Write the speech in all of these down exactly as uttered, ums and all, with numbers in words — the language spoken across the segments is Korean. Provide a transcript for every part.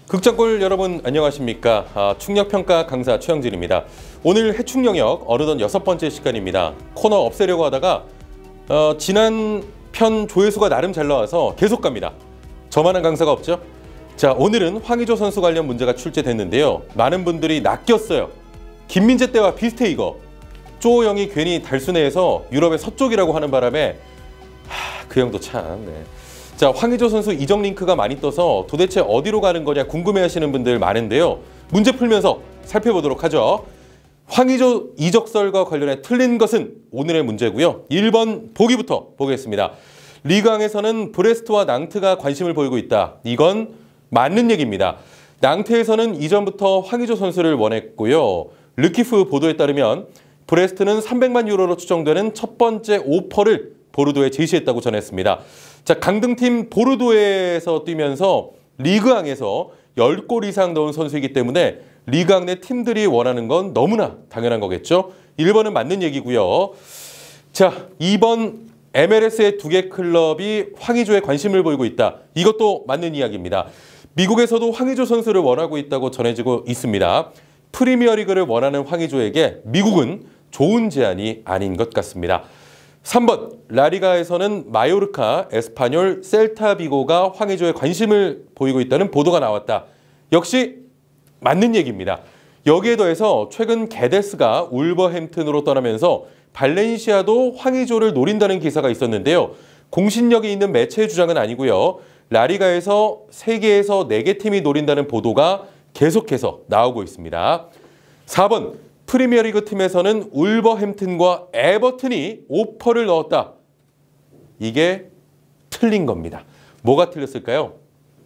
극장골 여러분 안녕하십니까. 아, 충력평가 강사 최영진입니다. 오늘 해충영역 어느덧 여섯 번째 시간입니다. 코너 없애려고 하다가 어, 지난 편 조회수가 나름 잘 나와서 계속 갑니다. 저만한 강사가 없죠? 자, 오늘은 황의조 선수 관련 문제가 출제됐는데요. 많은 분들이 낚였어요. 김민재 때와 비슷해 이거. 쪼 형이 괜히 달순해에서 유럽의 서쪽이라고 하는 바람에 하, 그 형도 참... 네. 자, 황의조 선수 이적 링크가 많이 떠서 도대체 어디로 가는 거냐 궁금해하시는 분들 많은데요. 문제 풀면서 살펴보도록 하죠. 황의조 이적설과 관련해 틀린 것은 오늘의 문제고요. 일 번 보기부터 보겠습니다. 리그왕에서는 브레스트와 낭트가 관심을 보이고 있다. 이건 맞는 얘기입니다. 낭트에서는 이전부터 황의조 선수를 원했고요. 르키프 보도에 따르면 브레스트는 삼백만 유로로 추정되는 첫 번째 오퍼를 보르도에 제시했다고 전했습니다. 자, 강등팀 보르도에서 뛰면서 리그왕에서 십 골 이상 넣은 선수이기 때문에 리그왕 내 팀들이 원하는 건 너무나 당연한 거겠죠. 일 번은 맞는 얘기고요. 자, 이 번 엠엘에스의 두 개 클럽이 황의조에 관심을 보이고 있다. 이것도 맞는 이야기입니다. 미국에서도 황의조 선수를 원하고 있다고 전해지고 있습니다. 프리미어리그를 원하는 황의조에게 미국은 좋은 제안이 아닌 것 같습니다. 삼 번 라리가에서는 마요르카, 에스파뇰, 셀타비고가 황의조에 관심을 보이고 있다는 보도가 나왔다. 역시 맞는 얘기입니다. 여기에 더해서 최근 게데스가 울버햄튼으로 떠나면서 발렌시아도 황의조를 노린다는 기사가 있었는데요. 공신력이 있는 매체의 주장은 아니고요. 라리가에서 세 개에서 네 개 팀이 노린다는 보도가 계속해서 나오고 있습니다. 사 번 프리미어리그 팀에서는 울버햄튼과 에버튼이 오퍼를 넣었다. 이게 틀린 겁니다. 뭐가 틀렸을까요?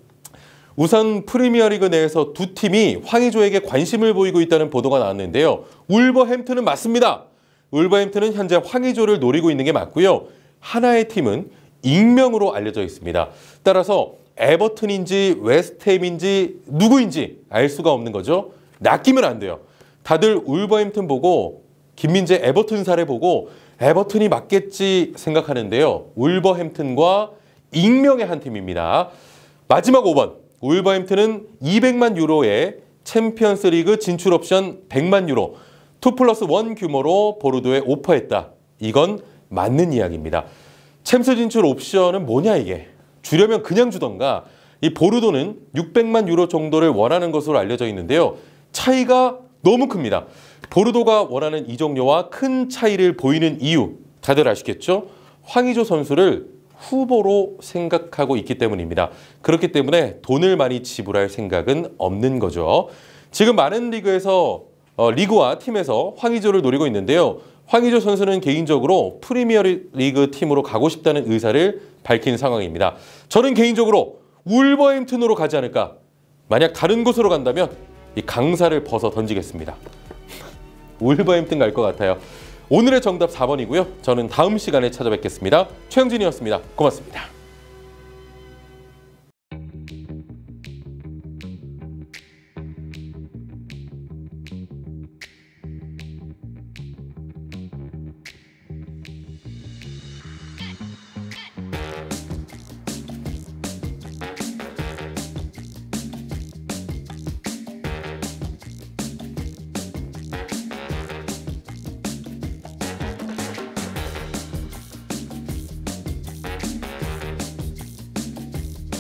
우선 프리미어리그 내에서 두 팀이 황의조에게 관심을 보이고 있다는 보도가 나왔는데요. 울버햄튼은 맞습니다. 울버햄튼은 현재 황의조를 노리고 있는 게 맞고요. 하나의 팀은 익명으로 알려져 있습니다. 따라서 에버튼인지 웨스트햄인지 누구인지 알 수가 없는 거죠. 낚이면 안 돼요. 다들 울버햄튼 보고 김민재 에버튼 사례 보고 에버튼이 맞겠지 생각하는데요. 울버햄튼과 익명의 한 팀입니다. 마지막 오 번 울버햄튼은 이백만 유로의 챔피언스 리그 진출 옵션 백만 유로 이 플러스 일 규모로 보르도에 오퍼했다. 이건 맞는 이야기입니다. 챔스 진출 옵션은 뭐냐 이게. 주려면 그냥 주던가. 이 보르도는 육백만 유로 정도를 원하는 것으로 알려져 있는데요. 차이가 너무 큽니다. 보르도가 원하는 이적료와 큰 차이를 보이는 이유 다들 아시겠죠? 황의조 선수를 후보로 생각하고 있기 때문입니다. 그렇기 때문에 돈을 많이 지불할 생각은 없는 거죠. 지금 많은 리그에서 어, 리그와 팀에서 황의조를 노리고 있는데요. 황의조 선수는 개인적으로 프리미어리그 팀으로 가고 싶다는 의사를 밝힌 상황입니다. 저는 개인적으로 울버햄튼으로 가지 않을까. 만약 다른 곳으로 간다면 이 강사를 벗어 던지겠습니다. 울버햄튼 갈 것 같아요. 오늘의 정답 사 번이고요. 저는 다음 시간에 찾아뵙겠습니다. 최영진이었습니다. 고맙습니다.